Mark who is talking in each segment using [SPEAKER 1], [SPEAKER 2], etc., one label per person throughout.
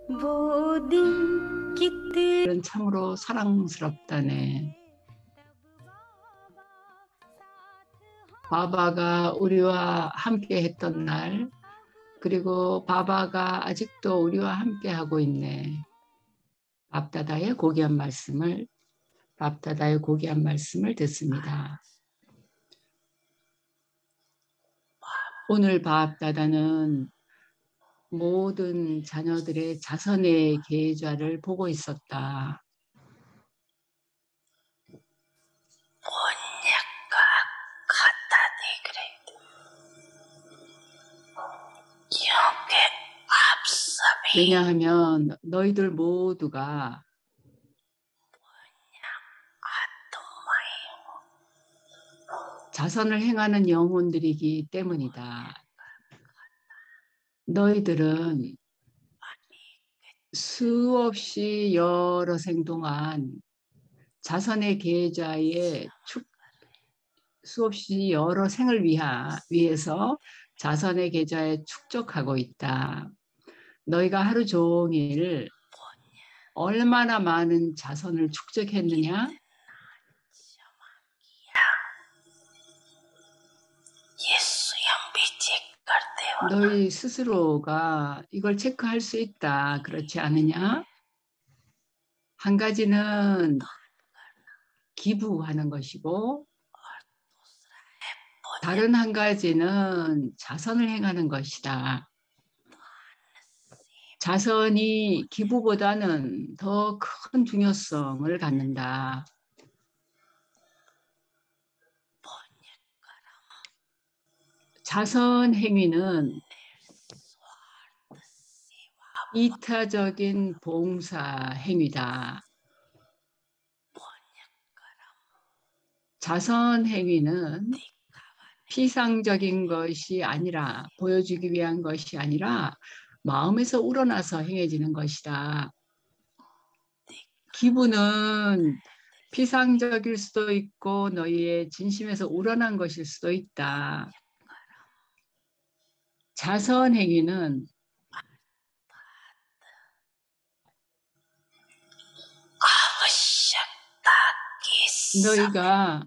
[SPEAKER 1] 참으로 사랑스럽다네. 바바가 우리와 함께 했던 날, 그리고 바바가 아직도 우리와 함께 하고 있네. 밥다다의 고귀한 말씀을 듣습니다. 오늘 밥다다는 모든 자녀들의 자선의 계좌를 보고 있었다. 왜냐하면 너희들 모두가 자선을 행하는 영혼들이기 때문이다. 너희들은 수없이 여러 생 동안 자선의 계좌에 수없이 여러 생을 위해서 자선의 계좌에 축적하고 있다. 너희가 하루 종일 얼마나 많은 자선을 축적했느냐? 너희 스스로가 이걸 체크할 수 있다. 그렇지 않느냐? 한 가지는 기부하는 것이고 다른 한 가지는 자선을 행하는 것이다. 자선이 기부보다는 더 큰 중요성을 갖는다. 자선 행위는 이타적인 봉사 행위다. 자선 행위는 피상적인 것이 아니라, 보여주기 위한 것이 아니라 마음에서 우러나서 행해지는 것이다. 기부는 피상적일 수도 있고 너희의 진심에서 우러난 것일 수도 있다. 자선 행위는 너희가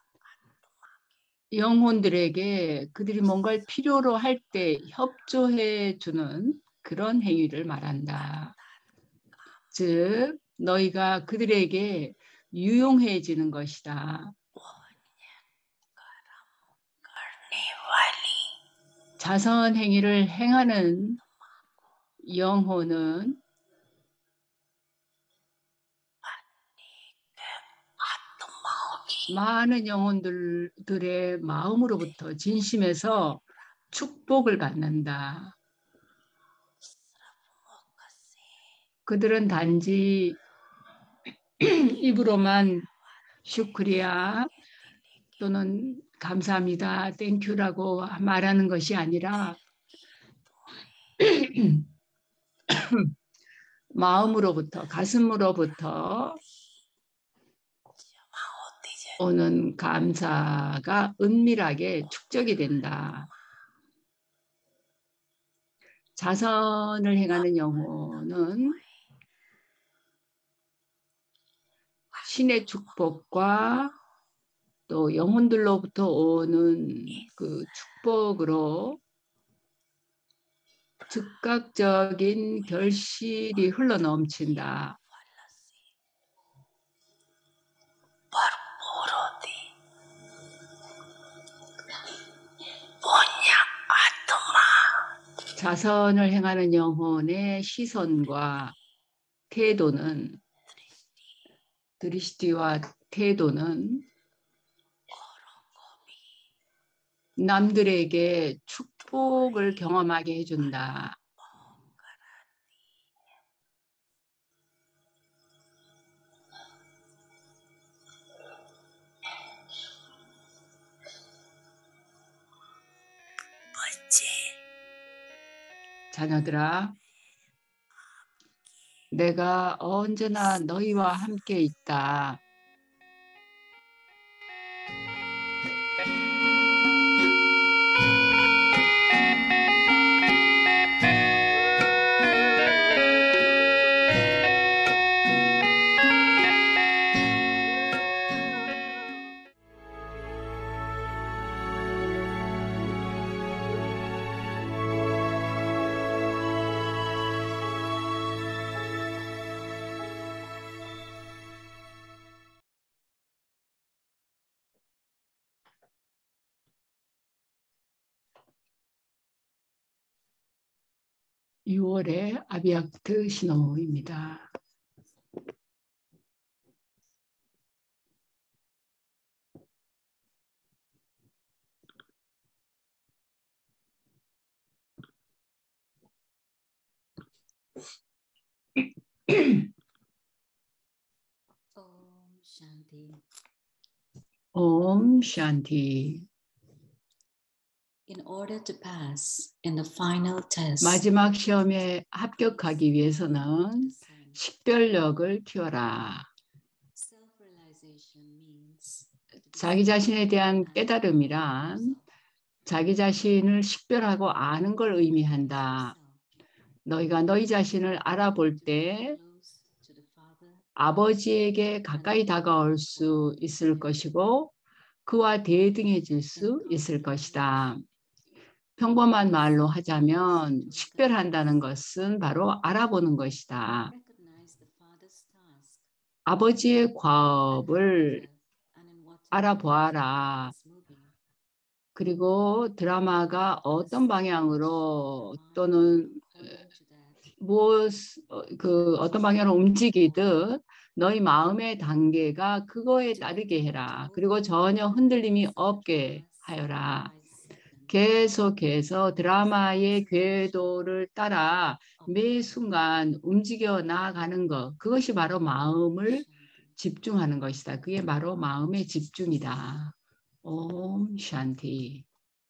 [SPEAKER 1] 영혼들에게 그들이 뭔가를 필요로 할 때 협조해 주는 그런 행위를 말한다. 즉, 너희가 그들에게 유용해지는 것이다. 자선 행위를 행하는 영혼은 많은 영혼들의 마음으로부터 진심에서 축복을 받는다. 그들은 단지 입으로만 슈크리야 또는 감사합니다, 땡큐라고 말하는 것이 아니라 마음으로부터, 가슴으로부터 오는 감사가 은밀하게 축적이 된다. 자선을 행하는 영혼은 신의 축복과 또 영혼들로부터 오는 그 축복으로 즉각적인 결실이 흘러넘친다. 자선을 행하는 영혼의 시선과 태도는, 드리시티와 태도는 남들에게 축복을 경험하게 해준다. 자녀들아, 내가 언제나 너희와 함께 있다. 6월의 아비악트 신호입니다.
[SPEAKER 2] Om Shanti.
[SPEAKER 1] 옴 샨티.
[SPEAKER 2] In order to pass in the final test,
[SPEAKER 1] 마지막 시험에 합격하기 위해서는 식별력을 키워라.
[SPEAKER 2] self-realization means
[SPEAKER 1] 자기 자신에 대한 깨달음이란 자기 자신을 식별하고 아는 걸 의미한다. 너희가 너희 자신을 알아볼 때 아버지에게 가까이 다가올 수 있을 것이고 그와 대등해질 수 있을 것이다. 평범한 말로 하자면 식별한다는 것은 바로 알아보는 것이다. 아버지의 과업을 알아보아라. 그리고 드라마가 어떤 방향으로 또는 어떤 방향으로 움직이듯 너희 마음의 단계가 그거에 따르게 해라. 그리고 전혀 흔들림이 없게 하여라. 계속해서 드라마의 궤도를 따라 매 순간 움직여 나아가는 것. 그것이 바로 마음을 집중하는 것이다. 그게 바로 마음의 집중이다. 옴 샨티.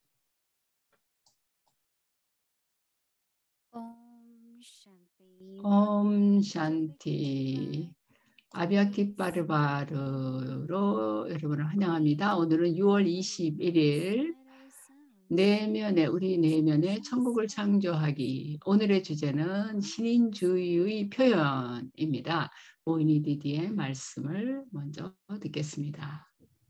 [SPEAKER 3] Om Shanti.
[SPEAKER 1] 옴 샨티. 아비아티 바르바르로 여러분을 환영합니다. 오늘은 6월 21일 우리 내면에 천국을 창조하기. 오늘의 주제는 신인주의의 표현입니다. 모이니 디디의 말씀을 먼저 듣겠습니다.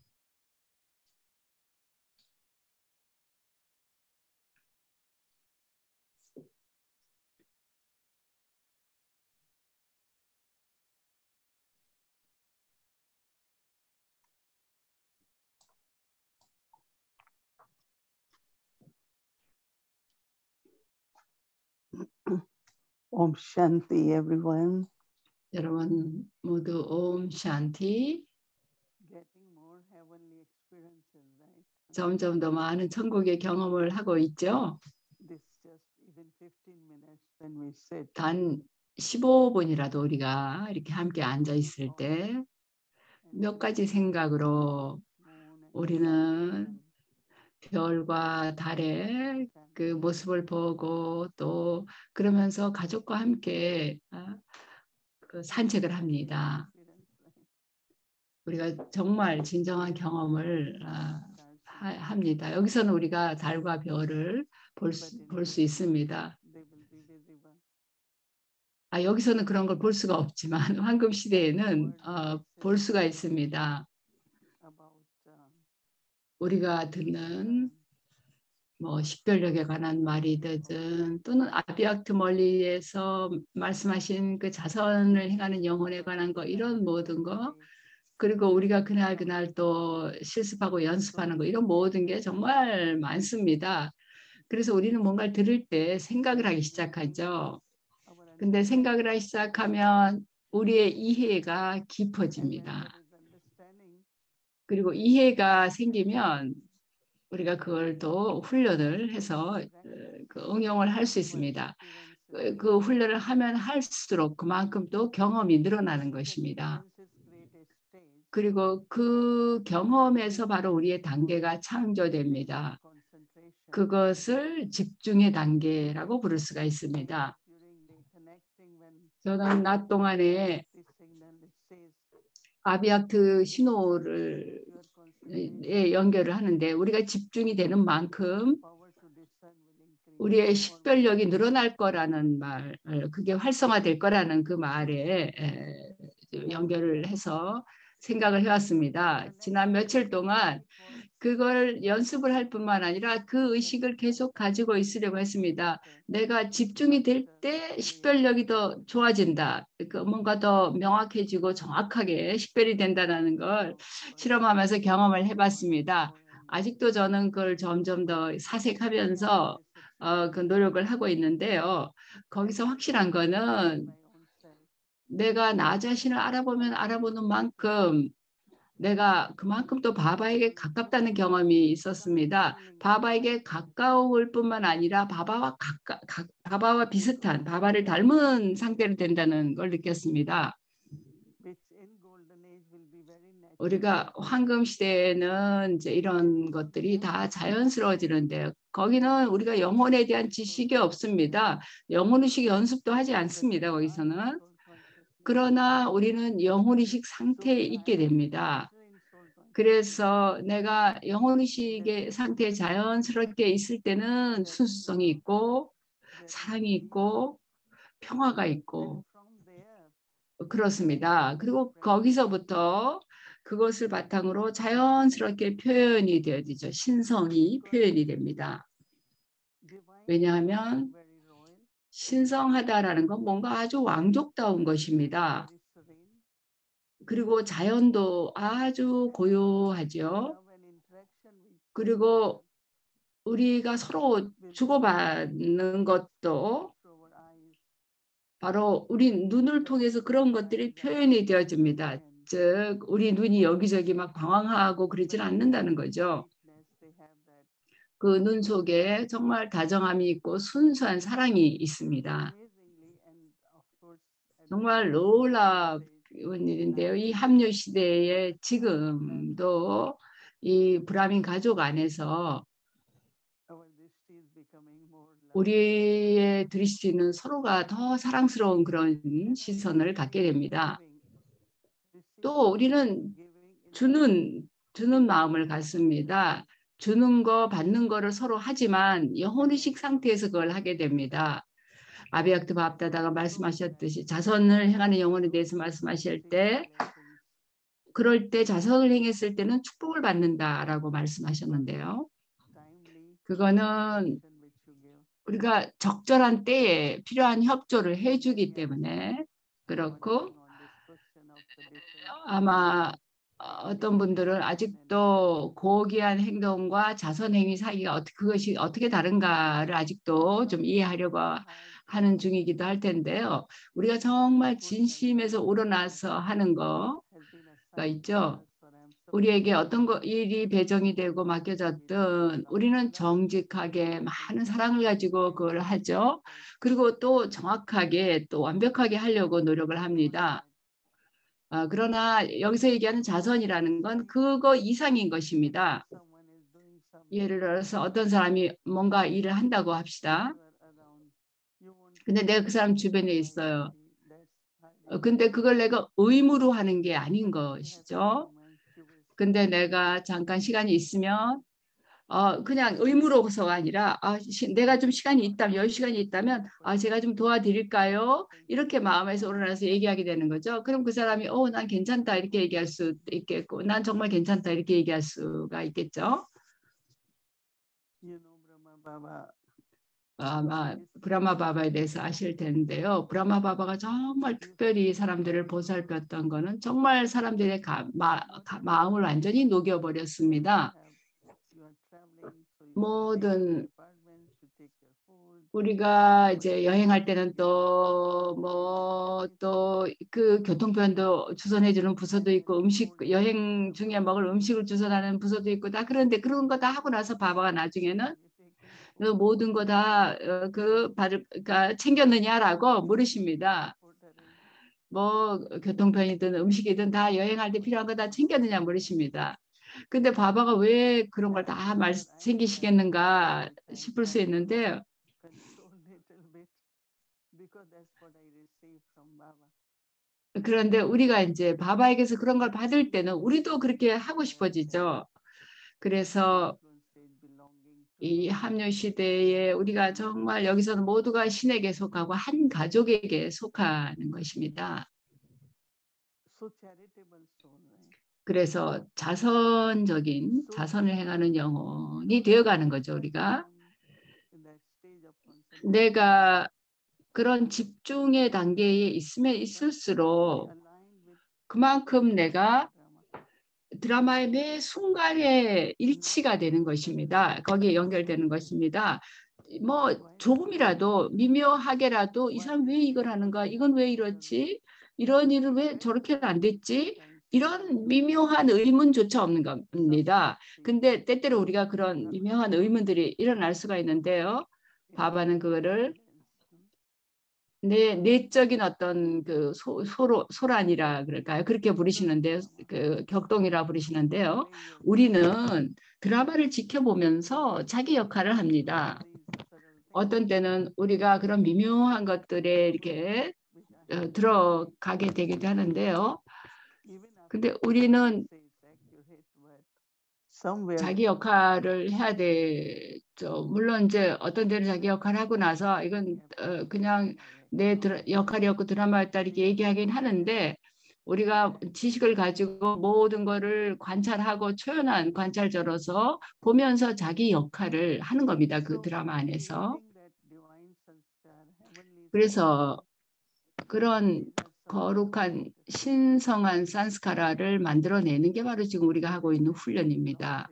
[SPEAKER 4] Om Shanti, everyone.
[SPEAKER 1] 여러분 모두 옴 샨티.
[SPEAKER 4] Getting more heavenly experiences, right?
[SPEAKER 1] 점점 더 많은 천국의 경험을 하고 있죠.
[SPEAKER 4] This just even 15 minutes when we sit.
[SPEAKER 1] 단 15분이라도 우리가 이렇게 함께 앉아 있을 때 몇 가지 생각으로 우리는 별과 달의 그 모습을 보고 또 그러면서 가족과 함께 그 산책을 합니다. 우리가 정말 진정한 경험을 합니다. 여기서는 우리가 달과 별을 볼 수 있습니다. 여기서는 그런 걸 볼 수가 없지만 황금 시대에는 볼 수가 있습니다. 우리가 듣는 뭐 식별력에 관한 말이든 또는 아비악트 멀리에서 말씀하신 그 자선을 행하는 영혼에 관한 거 이런 모든 거 그리고 우리가 그날 또 실습하고 연습하는 거 이런 모든 게 정말 많습니다. 그래서 우리는 뭔가를 들을 때 생각을 하기 시작하죠. 근데 생각을 하기 시작하면 우리의 이해가 깊어집니다. 그리고 이해가 생기면 우리가 그걸 또 훈련을 해서 그 응용을 할 수 있습니다. 그 훈련을 하면 할수록 그만큼 또 경험이 늘어나는 것입니다. 그리고 그 경험에서 바로 우리의 단계가 창조됩니다. 그것을 집중의 단계라고 부를 수가 있습니다. 저는 낮 동안에 아비악트 신호를 연결을 하는데 우리가 집중이 되는 만큼 우리의 식별력이 늘어날 거라는 말, 그게 활성화될 거라는 그 말에 연결을 해서 생각을 해왔습니다. 지난 며칠 동안 그걸 연습을 할 뿐만 아니라 그 의식을 계속 가지고 있으려고 했습니다. 내가 집중이 될 때 식별력이 더 좋아진다. 뭔가 더 명확해지고 정확하게 식별이 된다는 걸 실험하면서 경험을 해봤습니다. 아직도 저는 그걸 점점 더 사색하면서 그 노력을 하고 있는데요. 거기서 확실한 거는 내가 나 자신을 알아보면 알아보는 만큼 내가 그만큼 또 바바에게 가깝다는 경험이 있었습니다. 바바에게 가까울 뿐만 아니라 바바와 비슷한, 바바를 닮은 상태로 된다는 걸 느꼈습니다. 우리가 황금 시대에는 이제 이런 것들이 다 자연스러워지는데요. 거기는 우리가 영혼에 대한 지식이 없습니다. 영혼의식 연습도 하지 않습니다. 거기서는. 그러나 우리는 영혼의식 상태에 있게 됩니다. 그래서 내가 영혼의식의 상태에 자연스럽게 있을 때는 순수성이 있고 사랑이 있고 평화가 있고 그렇습니다. 그리고 거기서부터 그것을 바탕으로 자연스럽게 표현이 되어지죠. 신성이 표현이 됩니다. 왜냐하면 신성하다라는 건 뭔가 아주 왕족다운 것입니다. 그리고 자연도 아주 고요하죠. 그리고 우리가 서로 주고받는 것도 바로 우리 눈을 통해서 그런 것들이 표현이 되어집니다. 즉 우리 눈이 여기저기 막 방황하고 그러질 않는다는 거죠. 그 눈 속에 정말 다정함이 있고 순수한 사랑이 있습니다. 정말 놀라운 일인데요. 이 합류 시대에 지금도 이 브라민 가족 안에서 우리의 드리시는 서로가 더 사랑스러운 그런 시선을 갖게 됩니다. 또 우리는 주는 마음을 갖습니다. 주는 거 받는 거를 서로 하지만 영혼의식 상태에서 그걸 하게 됩니다. 아비약트 밥다다가 말씀하셨듯이 자선을 행하는 영혼에 대해서 말씀하실 때 그럴 때 자선을 행했을 때는 축복을 받는다라고 말씀하셨는데요. 그거는 우리가 적절한 때에 필요한 협조를 해주기 때문에 그렇고 아마 어떤 분들은 아직도 고귀한 행동과 자선행위 사이가 그것이 어떻게 다른가를 아직도 좀 이해하려고 하는 중이기도 할 텐데요. 우리가 정말 진심에서 우러나서 하는 거가 있죠. 우리에게 어떤 일이 배정이 되고 맡겨졌든 우리는 정직하게 많은 사랑을 가지고 그걸 하죠. 그리고 또 정확하게 또 완벽하게 하려고 노력을 합니다. 그러나 여기서 얘기하는 자선이라는 건 그거 이상인 것입니다. 예를 들어서 어떤 사람이 뭔가 일을 한다고 합시다. 근데 내가 그 사람 주변에 있어요. 근데 그걸 내가 의무로 하는 게 아닌 것이죠. 근데 내가 잠깐 시간이 있으면 그냥 의무로서가 아니라 내가 좀 시간이 있다면 여유 시간이 있다면 제가 좀 도와드릴까요? 이렇게 마음에서 우러나서 얘기하게 되는 거죠. 그럼 그 사람이 난 괜찮다 이렇게 얘기할 수 있겠고 난 정말 괜찮다 이렇게 얘기할 수가 있겠죠. 아마 브라마 바바에 대해서 아실 텐데요. 브라마 바바가 정말 특별히 사람들을 보살폈던 거는 정말 사람들의 마음을 완전히 녹여버렸습니다. 모든 우리가 이제 여행할 때는 또 그 교통편도 주선해주는 부서도 있고 여행 중에 먹을 음식을 주선하는 부서도 있고 다 그런데 그런 거 다 하고 나서 바바가 나중에는 그 모든 거 다 그러니까 챙겼느냐라고 물으십니다. 뭐 교통편이든 음식이든 다 여행할 때 필요한 거 다 챙겼느냐 물으십니다. 근데 바바가 왜 그런 걸 다 챙기시겠는가 싶을 수 있는데 그런데 우리가 이제 바바에게서 그런 걸 받을 때는 우리도 그렇게 하고 싶어지죠. 그래서 이 합류 시대에 우리가 정말 여기서는 모두가 신에게 속하고 한 가족에게 속하는 것입니다. 그래서 자선을 행하는 영혼이 되어가는 거죠. 우리가 내가 그런 집중의 단계에 있으면 있을수록 그만큼 내가 드라마의 매 순간에 일치가 되는 것입니다. 거기에 연결되는 것입니다. 뭐 조금이라도 미묘하게라도 이 사람 왜 이걸 하는가? 이건 왜 이렇지? 이런 일은 왜 저렇게 안 됐지? 이런 미묘한 의문조차 없는 겁니다. 근데 때때로 우리가 그런 미묘한 의문들이 일어날 수가 있는데요. 바바는 그거를 내적인 어떤 그 소란이라 그럴까요? 그렇게 부르시는데요. 그 격동이라 부르시는데요. 우리는 드라마를 지켜보면서 자기 역할을 합니다. 어떤 때는 우리가 그런 미묘한 것들에 이렇게 들어가게 되기도 하는데요. 근데 우리는 자기 역할을 해야 되죠. 물론 이제 어떤 데는 자기 역할을 하고 나서 이건 그냥 내 역할이었고 드라마였다 이렇게 얘기하긴 하는데 우리가 지식을 가지고 모든 거를 관찰하고 초연한 관찰자로서 보면서 자기 역할을 하는 겁니다. 그 드라마 안에서. 그래서 그런 거룩한 신성한 산스카라를 만들어내는 게 바로 지금 우리가 하고 있는 훈련입니다.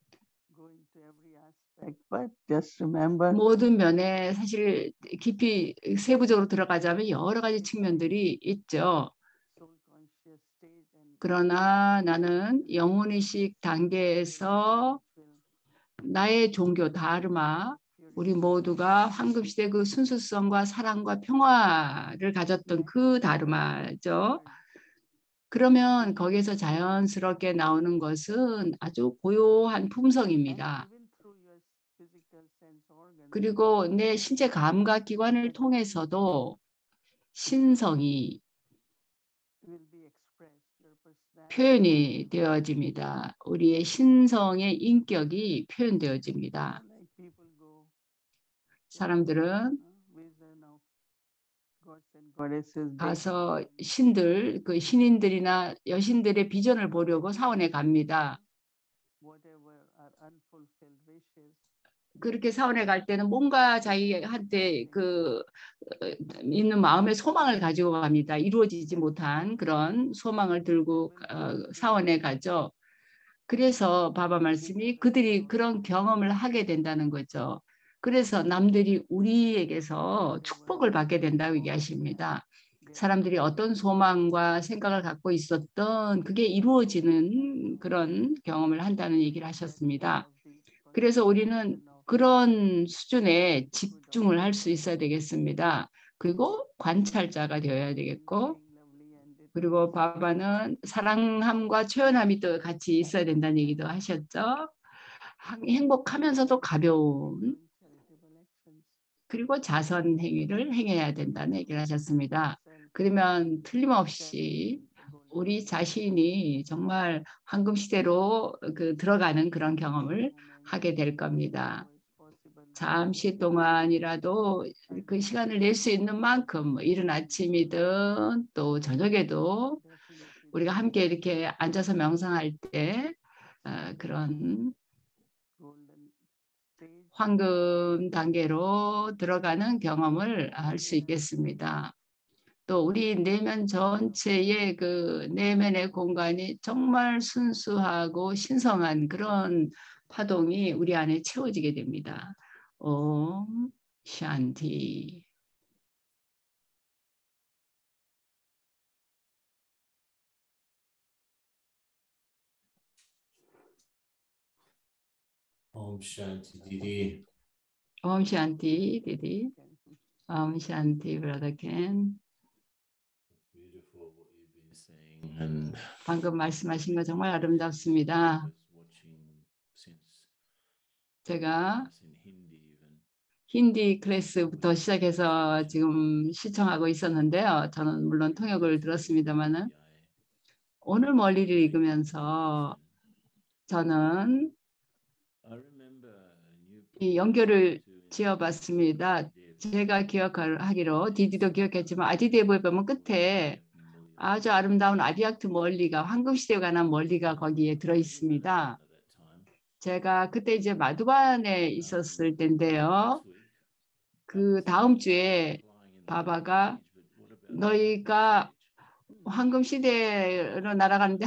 [SPEAKER 1] 모든 면에 사실 깊이 세부적으로 들어가자면 여러 가지 측면들이 있죠. 그러나 나는 영혼의식 단계에서 나의 종교 다르마, 우리 모두가 황금시대 그 순수성과 사랑과 평화를 가졌던 그 다르마죠. 그러면 거기에서 자연스럽게 나오는 것은 아주 고요한 품성입니다. 그리고 내 신체 감각 기관을 통해서도 신성이 표현이 되어집니다. 우리의 신성의 인격이 표현되어집니다. 사람들은 가서 신들, 그 신인들이나 여신들의 비전을 보려고 사원에 갑니다. 그렇게 사원에 갈 때는 뭔가 자기한테 그 있는 마음의 소망을 가지고 갑니다. 이루어지지 못한 그런 소망을 들고 사원에 가죠. 그래서 바바 말씀이 그들이 그런 경험을 하게 된다는 거죠. 그래서 남들이 우리에게서 축복을 받게 된다고 얘기하십니다. 사람들이 어떤 소망과 생각을 갖고 있었던 그게 이루어지는 그런 경험을 한다는 얘기를 하셨습니다. 그래서 우리는 그런 수준에 집중을 할 수 있어야 되겠습니다. 그리고 관찰자가 되어야 되겠고, 그리고 바바는 사랑함과 초연함이 또 같이 있어야 된다는 얘기도 하셨죠. 행복하면서도 가벼운, 그리고 자선 행위를 행해야 된다는 얘기를 하셨습니다. 그러면 틀림없이 우리 자신이 정말 황금 시대로 들어가는 그런 경험을 하게 될 겁니다. 잠시 동안이라도 그 시간을 낼 수 있는 만큼 이른 아침이든 또 저녁에도 우리가 함께 이렇게 앉아서 명상할 때 그런 황금 단계로 들어가는 경험을 할 수 있겠습니다. 또 우리 내면 전체의 그 내면의 공간이 정말 순수하고 신성한 그런 파동이 우리 안에 채워지게 됩니다. 옴 샨티.
[SPEAKER 5] Om Shanti Didi.
[SPEAKER 1] 옴 샨티 디디. 옴 샨티 브라더 켄.
[SPEAKER 5] Beautiful what you've been saying, and
[SPEAKER 1] 방금 말씀하신 거 정말 아름답습니다. 제가
[SPEAKER 5] in Hindi even.
[SPEAKER 1] 힌디 클래스부터 시작해서 지금 시청하고 있었는데요. 저는 물론 통역을 들었습니다만은 오늘 멀리를 읽으면서 저는 이 연결을 지어봤습니다. 제가 기억하기로 디디도 기억했지만 아디데보에 보면 끝에 아주 아름다운 아비악트 멀리가 황금시대에 관한 멀리가 거기에 들어있습니다. 제가 그때 이제 마두반에 있었을 때인데요. 그 다음 주에 바바가 너희가 황금시대로 날아가는데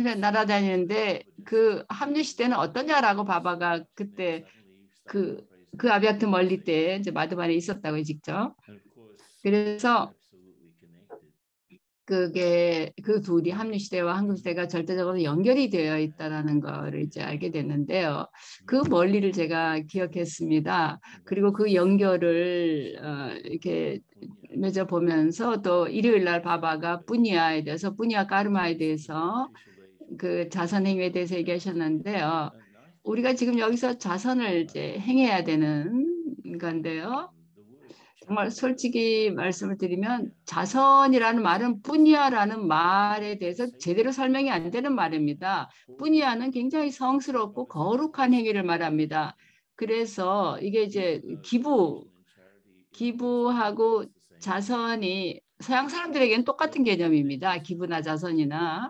[SPEAKER 1] 날아다니는데 그 합류시대는 어떠냐라고 바바가 그때 그 그 아비아트 멀리 때 이제 마드반에 있었다고요, 직접.
[SPEAKER 5] And of course,
[SPEAKER 1] 그래서
[SPEAKER 5] absolutely connected.
[SPEAKER 1] 그게 그 둘이 합류 시대와 한국 시대가 절대적으로 연결이 되어 있다라는 거를 이제 알게 됐는데요. 그 멀리를 제가 기억했습니다. 그리고 그 연결을 이렇게 맺어 보면서 또 일요일 날 바바가 뿌니아에 대해서 뿌니아 까르마에 대해서 그 자선 행위에 대해서 얘기하셨는데요. 우리가 지금 여기서 자선을 이제 행해야 되는 건데요. 정말 솔직히 말씀을 드리면 자선이라는 말은 뿌니아라는 말에 대해서 제대로 설명이 안 되는 말입니다. 뿌니아는 굉장히 성스럽고 거룩한 행위를 말합니다. 그래서 이게 이제 기부하고 자선이 서양 사람들에게는 똑같은 개념입니다. 기부나 자선이나.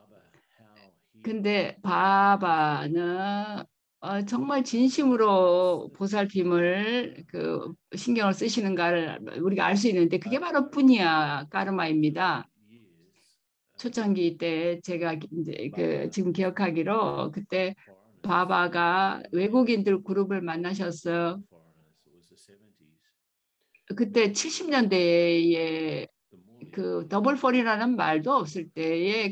[SPEAKER 1] 근데 바바는 정말 진심으로 보살핌을 그 신경을 쓰시는가를 우리가 알 수 있는데 그게 바로 뿌니아 까르마입니다. 초창기 때 제가 이제 그 지금 기억하기로 그때 바바가 외국인들 그룹을 만나셨어요. 그때 70년대에 그 더블폴이라는 말도 없을 때에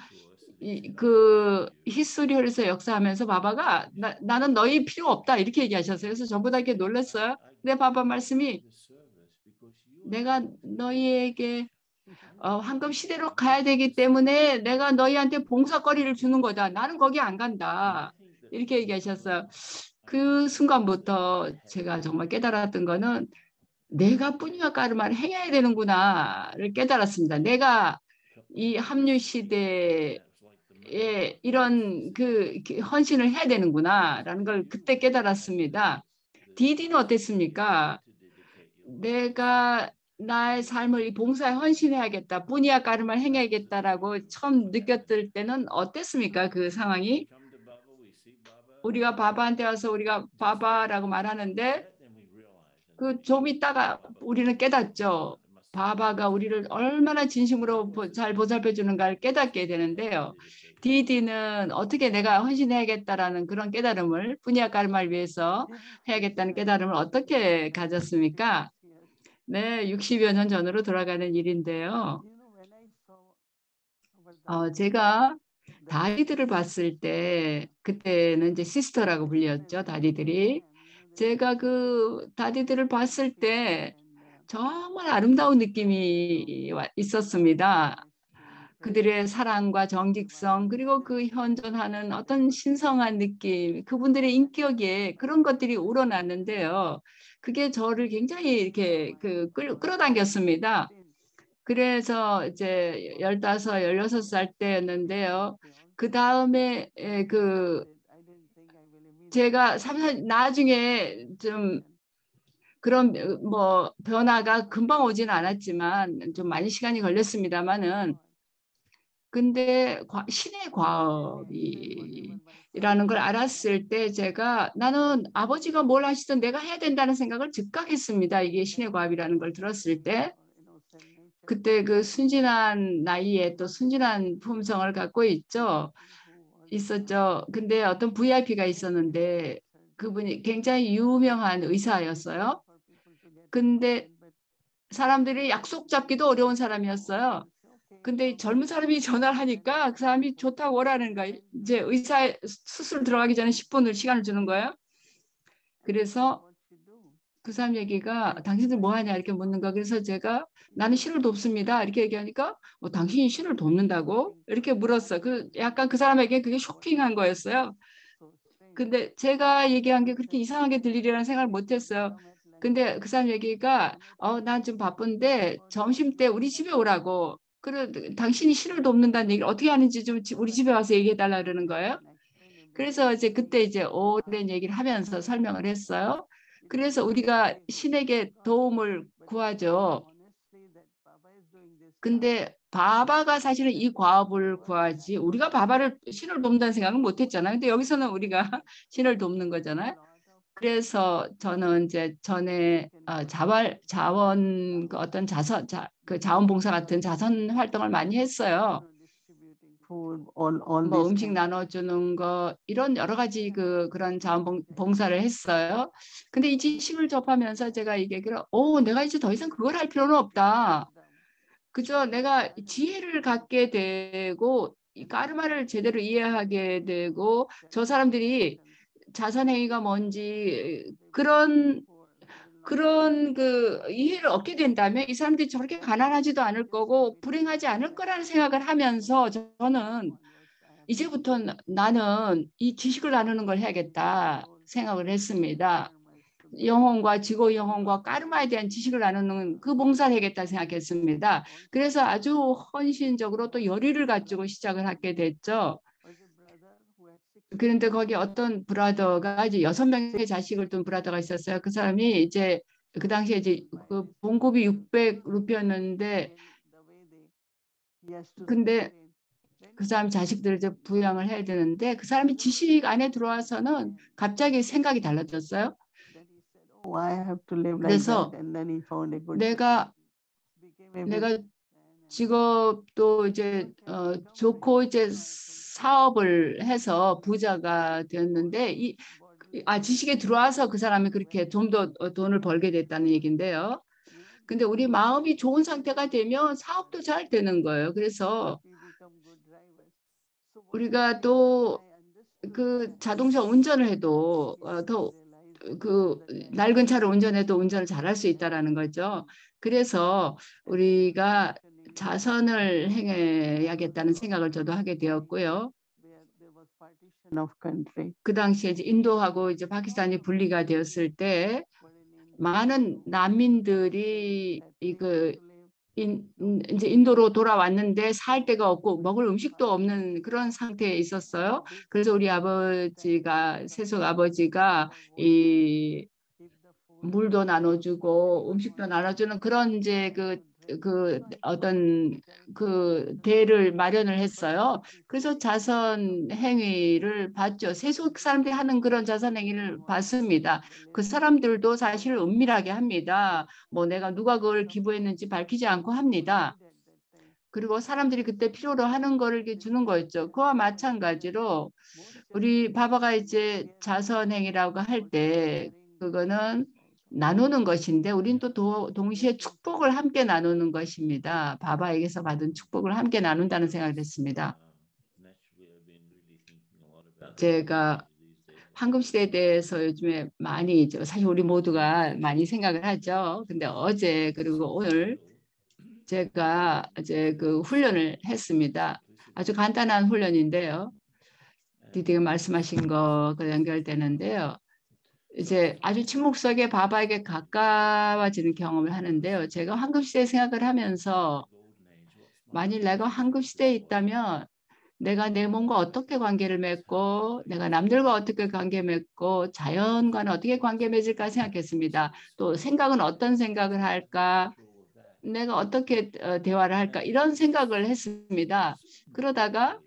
[SPEAKER 1] 그 히스토리에서 역사하면서 바바가 나는 너희 필요 없다 이렇게 얘기하셨어요. 그래서 전부 다 이렇게 놀랐어요. 근데 바바 말씀이 내가 너희에게 황금 시대로 가야 되기 때문에 내가 너희한테 봉사거리를 주는 거다. 나는 거기 안 간다. 이렇게 얘기하셨어요. 그 순간부터 제가 정말 깨달았던 거는 내가 뿌니와 까르마를 행해야 되는구나를 깨달았습니다. 내가 이 합류 시대에 이런 그 헌신을 해야 되는구나라는 걸 그때 깨달았습니다. 디디는 어땠습니까? 내가 나의 삶을 이 봉사에 헌신해야겠다, 뿌니아 까르마를 행해야겠다라고 처음 느꼈을 때는 어땠습니까? 그 상황이? 우리가 바바한테 와서 우리가 바바라고 말하는데 그 좀 있다가 우리는 깨닫죠. 바바가 우리를 얼마나 진심으로 잘 보살펴 주는가를 깨닫게 되는데요. 디디는 어떻게 내가 헌신해야겠다라는 그런 깨달음을 뿌니아 까르마를 위해서 해야겠다는 깨달음을 어떻게 가졌습니까? 네, 60여 년 전으로 돌아가는 일인데요. 제가 다리들을 봤을 때 그때는 이제 시스터라고 불렸죠. 다리들이. 제가 그 다리들을 봤을 때 정말 아름다운 느낌이 있었습니다. 그들의 사랑과 정직성 그리고 그 현존하는 어떤 신성한 느낌, 그분들의 인격에 그런 것들이 우러났는데요. 그게 저를 굉장히 이렇게 끌어당겼습니다. 그래서 이제 15, 16살 때였는데요. 그 다음에 제가 나중에 좀 그런 뭐 변화가 금방 오지는 않았지만 좀 많이 시간이 걸렸습니다만은 근데 신의 과업이라는 걸 알았을 때 제가 나는 아버지가 뭘 하시든 내가 해야 된다는 생각을 즉각했습니다. 이게 신의 과업이라는 걸 들었을 때 그때 그 순진한 나이에 또 순진한 품성을 갖고 있었죠. 근데 어떤 VIP가 있었는데 그분이 굉장히 유명한 의사였어요. 근데 사람들이 약속 잡기도 어려운 사람이었어요. 근데 젊은 사람이 전화를 하니까 그 사람이 좋다고 오라는 거예요. 이제 의사 수술 들어가기 전에 10분을 시간을 주는 거예요. 그래서 그 사람 얘기가 당신들 뭐 하냐 이렇게 묻는 거. 그래서 제가 나는 신을 돕습니다 이렇게 얘기하니까 당신이 신을 돕는다고 이렇게 물었어. 약간 그 사람에게 그게 쇼킹한 거였어요. 근데 제가 얘기한 게 그렇게 이상하게 들리리라는 생각을 못했어요. 근데 그 사람 얘기가 난 좀 바쁜데 점심 때 우리 집에 오라고. 그래 당신이 신을 돕는다는 얘기를 어떻게 하는지 좀 우리 집에 와서 얘기해 달라 그러는 거예요. 그래서 이제 그때 이제 오랜 얘기를 하면서 설명을 했어요. 그래서 우리가 신에게 도움을 구하죠. 근데 바바가 사실은 이 과업을 구하지 우리가 신을 돕는다는 생각은 못했잖아요. 근데 여기서는 우리가 신을 돕는 거잖아요. 그래서 저는 이제 전에 자원 어떤 자원봉사 같은 자선 활동을 많이 했어요.
[SPEAKER 4] food, all
[SPEAKER 1] 뭐
[SPEAKER 4] these
[SPEAKER 1] 음식
[SPEAKER 4] kinds of
[SPEAKER 1] 나눠주는 거 이런 여러 가지 그런 자원봉사를 했어요. 근데 이 지식을 접하면서 제가 이게 내가 이제 더 이상 그걸 할 필요는 없다. 그저 내가 지혜를 갖게 되고 이 까르마를 제대로 이해하게 되고 저 사람들이 자선행위가 뭔지 그런 그 이해를 얻게 된다면 이 사람들이 저렇게 가난하지도 않을 거고 불행하지 않을 거라는 생각을 하면서 저는 이제부터 나는 이 지식을 나누는 걸 해야겠다 생각을 했습니다. 영혼과 지고 영혼과 까르마에 대한 지식을 나누는 그 봉사를 해야겠다 생각했습니다. 그래서 아주 헌신적으로 또 열의를 가지고 시작을 하게 됐죠. 그런데 거기 어떤 브라더가 이제 6명의 자식을 둔 브라더가 있었어요. 그 사람이 이제 그 당시에 이제 그 봉급이 600루피였는데 근데 그 사람 자식들을 이제 부양을 해야 되는데 그 사람이 지식 안에 들어와서는 갑자기 생각이 달라졌어요. 그래서 내가 직업도 이제 좋고 이제 사업을 해서 부자가 되었는데 지식에 들어와서 그 사람이 그렇게 좀 더 돈을 벌게 됐다는 얘기인데요. 근데 우리 마음이 좋은 상태가 되면 사업도 잘 되는 거예요. 그래서 우리가 또 그 자동차 운전을 해도 더 그 낡은 차를 운전해도 운전을 잘할 수 있다라는 거죠. 그래서 우리가 자선을 행해야겠다는 생각을 저도 하게 되었고요. 그 당시에 이제 인도하고 이제 파키스탄이 분리가 되었을 때 많은 난민들이 이제 인도로 돌아왔는데 살 데가 없고 먹을 음식도 없는 그런 상태에 있었어요. 그래서 우리 세속 아버지가 이 물도 나눠주고 음식도 나눠주는 그런 이제 어떤 그 대를 마련을 했어요. 그래서 자선 행위를 봤죠. 세속 사람들이 하는 그런 자선 행위를 봤습니다. 그 사람들도 사실 은밀하게 합니다. 뭐 내가 누가 그걸 기부했는지 밝히지 않고 합니다. 그리고 사람들이 그때 필요로 하는 거를 이렇게 주는 거였죠. 그와 마찬가지로 우리 바바가 이제 자선 행위라고 할 때 그거는 나누는 것인데 우린 또 동시에 축복을 함께 나누는 것입니다. 바바에게서 받은 축복을 함께 나눈다는 생각을 했습니다. 제가 황금 시대에 대해서 요즘에 많이 사실 우리 모두가 많이 생각을 하죠. 근데 어제 그리고 오늘 제가 이제 그 훈련을 했습니다. 아주 간단한 훈련인데요. 디디가 말씀하신 거가 연결되는데요. 이제 아주 침묵 속에 바바에게 가까워지는 경험을 하는데요. 제가 황금시대 생각을 하면서 만일 내가 황금시대에 있다면 내가 내 몸과 어떻게 관계를 맺고 내가 남들과 어떻게 관계 맺고 자연과는 어떻게 관계 맺을까 생각했습니다. 또 생각은 어떤 생각을 할까? 내가 어떻게 대화를 할까? 이런 생각을 했습니다. 그러다가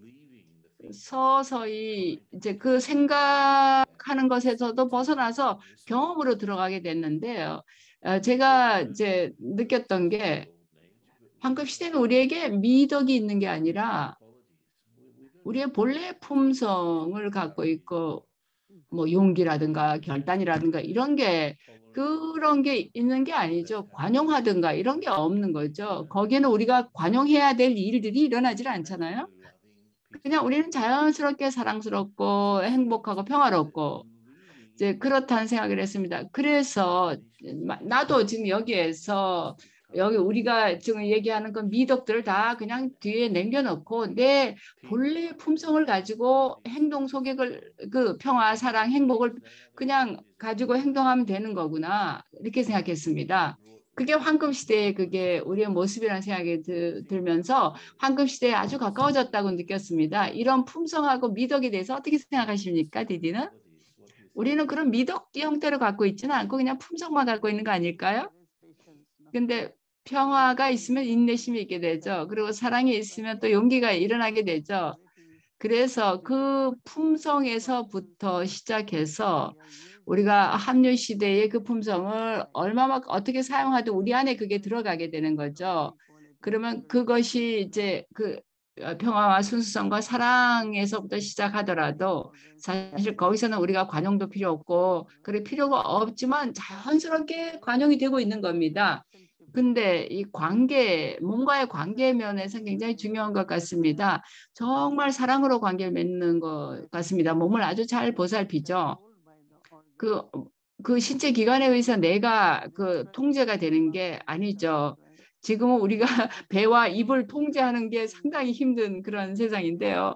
[SPEAKER 1] 서서히 이제 그 생각하는 것에서도 벗어나서 경험으로 들어가게 됐는데요. 제가 이제 느꼈던 게 황금 시대는 우리에게 미덕이 있는 게 아니라 우리의 본래 품성을 갖고 있고 뭐 용기라든가 결단이라든가 그런 게 있는 게 아니죠. 관용하든가 이런 게 없는 거죠. 거기에는 우리가 관용해야 될 일들이 일어나질 않잖아요. 그냥 우리는 자연스럽게 사랑스럽고 행복하고 평화롭고 이제 그렇다는 생각을 했습니다. 그래서 나도 지금 여기 우리가 지금 얘기하는 건 미덕들을 다 그냥 뒤에 남겨놓고 내 본래 품성을 가지고 행동 속에 그 평화, 사랑, 행복을 그냥 가지고 행동하면 되는 거구나 이렇게 생각했습니다. 그게 황금시대의 그게 우리의 모습이라는 생각이 들면서 황금시대에 아주 가까워졌다고 느꼈습니다. 이런 품성하고 미덕에 대해서 어떻게 생각하십니까, 디디는? 우리는 그런 미덕 형태를 갖고 있지는 않고 그냥 품성만 갖고 있는 거 아닐까요? 근데 평화가 있으면 인내심이 있게 되죠. 그리고 사랑이 있으면 또 용기가 일어나게 되죠. 그래서 그 품성에서부터 시작해서 우리가 합류 시대의 그 품성을 얼마만큼 어떻게 사용하든 우리 안에 그게 들어가게 되는 거죠. 그러면 그것이 이제 평화와 순수성과 사랑에서부터 시작하더라도 사실 거기서는 우리가 관용도 필요 없고 그럴 필요가 없지만 자연스럽게 관용이 되고 있는 겁니다. 근데 이 관계, 몸과의 관계 면에서 굉장히 중요한 것 같습니다. 정말 사랑으로 관계를 맺는 것 같습니다. 몸을 아주 잘 보살피죠. 그 신체 기관에 의해서 내가 그 통제가 되는 게 아니죠. 지금은 우리가 배와 입을 통제하는 게 상당히 힘든 그런 세상인데요.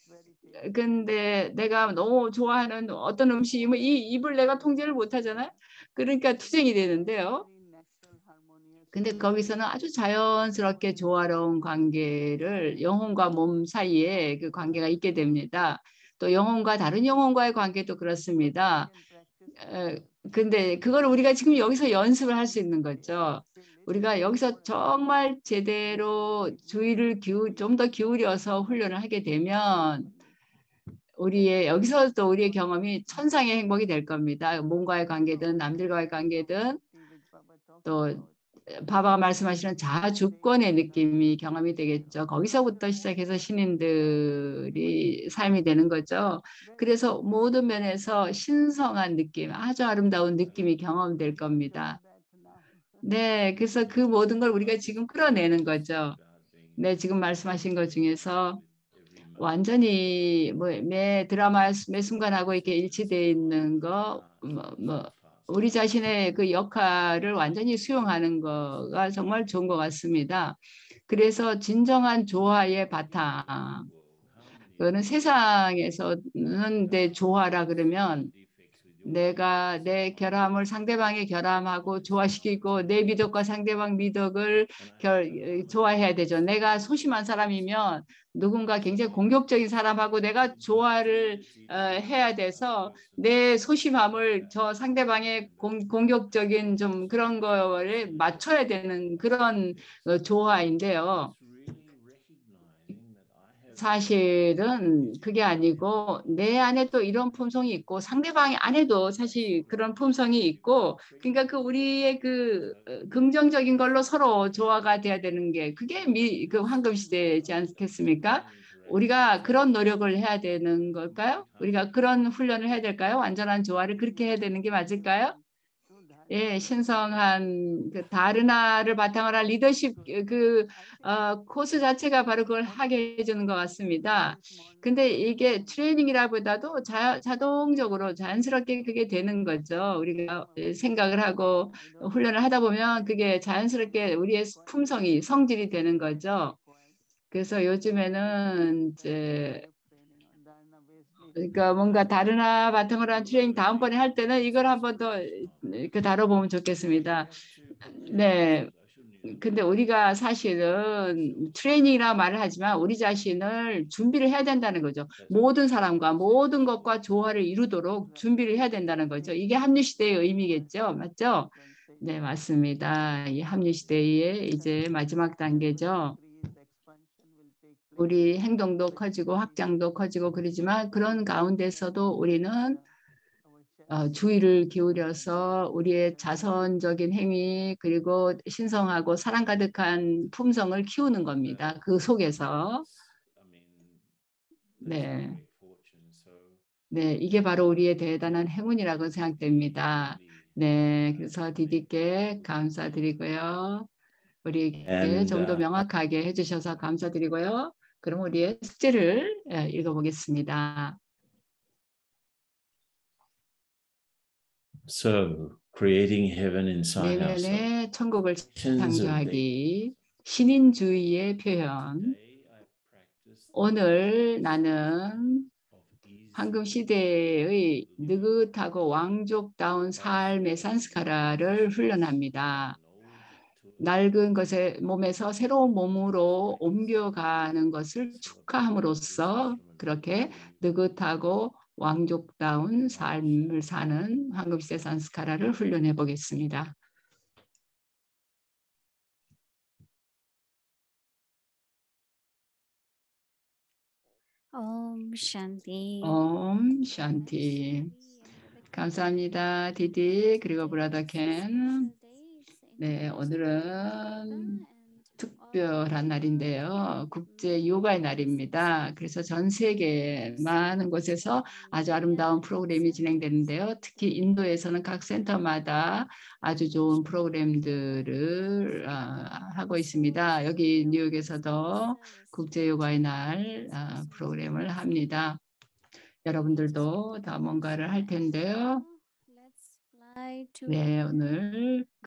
[SPEAKER 1] 근데 내가 너무 좋아하는 어떤 음식이면 이 입을 내가 통제를 못 하잖아요. 그러니까 투쟁이 되는데요. 근데 거기서는 아주 자연스럽게 조화로운 관계를 영혼과 몸 사이에 그 관계가 있게 됩니다. 또 영혼과 다른 영혼과의 관계도 그렇습니다. 근데 그걸 우리가 지금 여기서 연습을 할 수 있는 거죠. 우리가 여기서 정말 제대로 주의를 좀 더 기울여서 훈련을 하게 되면 여기서 또 우리의 경험이 천상의 행복이 될 겁니다. 몸과의 관계든 남들과의 관계든 또 바바가 말씀하시는 자주권의 느낌이 경험이 되겠죠. 거기서부터 시작해서 신인들이 삶이 되는 거죠. 그래서 모든 면에서 신성한 느낌, 아주 아름다운 느낌이 경험될 겁니다. 네, 그래서 그 모든 걸 우리가 지금 끌어내는 거죠. 네, 지금 말씀하신 것 중에서 완전히 매 드라마 매 순간하고 이렇게 일치되어 있는 거, 우리 자신의 그 역할을 완전히 수용하는 거가 정말 좋은 것 같습니다. 그래서 진정한 조화의 바탕, 그거는 세상에서는 내 조화라 그러면 내가 내 결함을 상대방의 결함하고 조화시키고 내 미덕과 상대방 미덕을 조화해야 되죠. 내가 소심한 사람이면 누군가 굉장히 공격적인 사람하고 내가 조화를 해야 돼서 내 소심함을 저 상대방의 공격적인 좀 그런 거를 맞춰야 되는 그런 조화인데요. 사실은 그게 아니고 내 안에 또 이런 품성이 있고 상대방 안에도 사실 그런 품성이 있고 그러니까 그 우리의 그 긍정적인 걸로 서로 조화가 돼야 되는 게 그게 그 황금 시대이지 않겠습니까? 우리가 그런 노력을 해야 되는 걸까요? 우리가 그런 훈련을 해야 될까요? 완전한 조화를 그렇게 해야 되는 게 맞을까요? 예, 신성한 그 다르나를 바탕으로 한 리더십 코스 자체가 바로 그걸 하게 해주는 것 같습니다. 근데 이게 트레이닝이라보다도 자동적으로 자연스럽게 그게 되는 거죠. 우리가 생각을 하고 훈련을 하다 보면 그게 자연스럽게 우리의 품성이 성질이 되는 거죠. 그래서 요즘에는 이제 그러니까 뭔가 다르나 바탕으로 한 트레이닝 다음번에 할 때는 이걸 한번 더 다뤄보면 좋겠습니다. 네. 근데 우리가 사실은 트레이닝이라 말을 하지만 우리 자신을 준비를 해야 된다는 거죠. 모든 사람과 모든 것과 조화를 이루도록 준비를 해야 된다는 거죠. 이게 합리시대의 의미겠죠. 맞죠? 네, 맞습니다. 이 합리시대의 이제 마지막 단계죠. 우리 행동도 커지고 확장도 커지고 그러지만 그런 가운데서도 우리는 주의를 기울여서 우리의 자선적인 행위 그리고 신성하고 사랑 가득한 품성을 키우는 겁니다. 그 속에서. 네. 네, 이게 바로 우리의 대단한 행운이라고 생각됩니다. 네, 그래서 디디께 감사드리고요. 우리에게 좀 더 명확하게 해주셔서 감사드리고요. 그럼 우리의 숙제를 읽어보겠습니다.
[SPEAKER 5] So, creating heaven inside ourselves.
[SPEAKER 1] 내면의 천국을 창조하기. 신인주의의 표현. 오늘 나는 황금 시대의 느긋하고 왕족다운 삶의 산스카라를 훈련합니다. 낡은 것의 몸에서 새로운 몸으로 옮겨가는 것을 축하함으로써 그렇게 느긋하고 왕족다운 삶을 사는 황금시대 산스카라를 훈련해 보겠습니다.
[SPEAKER 3] Om Shanti.
[SPEAKER 1] 옴 샨티. 감사합니다. 디디 그리고 브라더 켄. 네, 오늘은 특별한 날인데요. 국제 요가의 날입니다. 그래서 전 세계 많은 곳에서 아주 아름다운 프로그램이 진행되는데요. 특히 인도에서는 각 센터마다 아주 좋은 프로그램들을 하고 있습니다. 여기 뉴욕에서도 국제 요가의 날 프로그램을 합니다. 여러분들도 다 뭔가를 할 텐데요. 네, 오늘